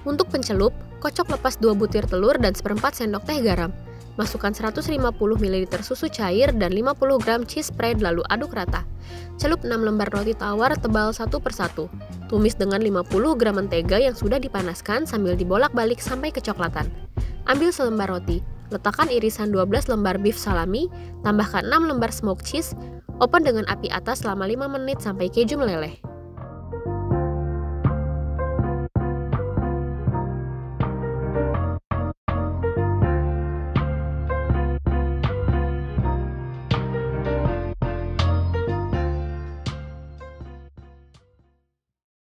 Untuk pencelup, kocok lepas 2 butir telur dan seperempat sendok teh garam. Masukkan 150 ml susu cair dan 50 gram cheese spread lalu aduk rata. Celup 6 lembar roti tawar tebal satu persatu. Tumis dengan 50 gram mentega yang sudah dipanaskan sambil dibolak-balik sampai kecoklatan. Ambil selembar roti, letakkan irisan 12 lembar beef salami, tambahkan 6 lembar smoked cheese, open dengan api atas selama 5 menit sampai keju meleleh.